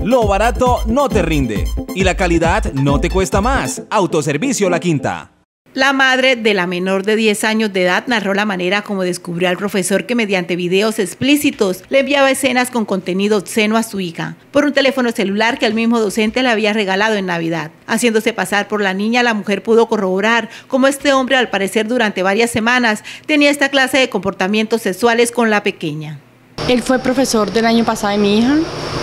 Lo barato no te rinde y la calidad no te cuesta más. Autoservicio La Quinta. La madre de la menor de 10 años de edad narró la manera como descubrió al profesor que mediante videos explícitos le enviaba escenas con contenido obsceno a su hija por un teléfono celular que el mismo docente le había regalado en Navidad. Haciéndose pasar por la niña, la mujer pudo corroborar cómo este hombre, al parecer durante varias semanas, tenía esta clase de comportamientos sexuales con la pequeña. Él fue profesor del año pasado de mi hija,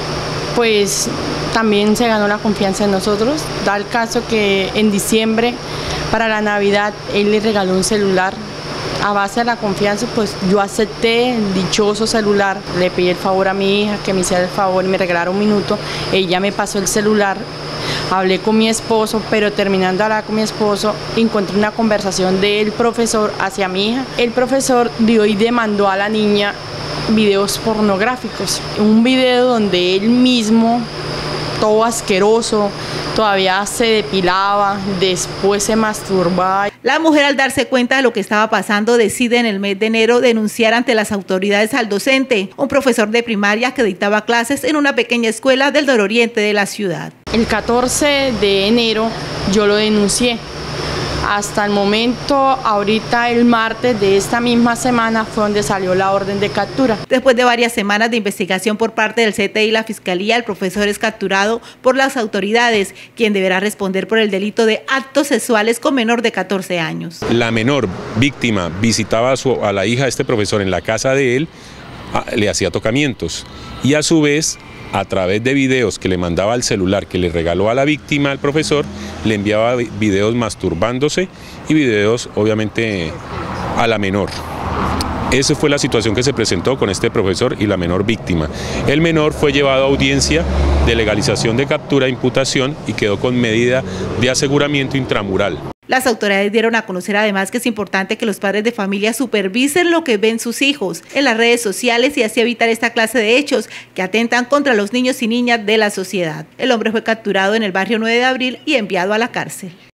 pues también se ganó la confianza en nosotros. Da el caso que en diciembre, para la Navidad, él le regaló un celular. A base de la confianza, pues yo acepté el dichoso celular. Le pedí el favor a mi hija que me hiciera el favor y me regalara un minuto. Ella me pasó el celular. Hablé con mi esposo, pero terminando de hablar con mi esposo, encontré una conversación del profesor hacia mi hija. El profesor dio y demandó a la niña videos pornográficos. Un video donde él mismo, todo asqueroso, todavía se depilaba, después se masturbaba. La mujer, al darse cuenta de lo que estaba pasando, decide en el mes de enero denunciar ante las autoridades al docente, un profesor de primaria que dictaba clases en una pequeña escuela del nororiente de la ciudad. El 14 de enero yo lo denuncié. Hasta el momento, ahorita el martes de esta misma semana fue donde salió la orden de captura. Después de varias semanas de investigación por parte del CTI y la Fiscalía, el profesor es capturado por las autoridades, quien deberá responder por el delito de actos sexuales con menor de 14 años. La menor víctima visitaba a la hija de este profesor en la casa de él, le hacía tocamientos y a su vez, a través de videos que le mandaba al celular que le regaló a la víctima, al profesor, le enviaba videos masturbándose y videos obviamente a la menor. Esa fue la situación que se presentó con este profesor y la menor víctima. El menor fue llevado a audiencia de legalización de captura e imputación y quedó con medida de aseguramiento intramural. Las autoridades dieron a conocer además que es importante que los padres de familia supervisen lo que ven sus hijos en las redes sociales y así evitar esta clase de hechos que atentan contra los niños y niñas de la sociedad. El hombre fue capturado en el barrio 9 de Abril y enviado a la cárcel.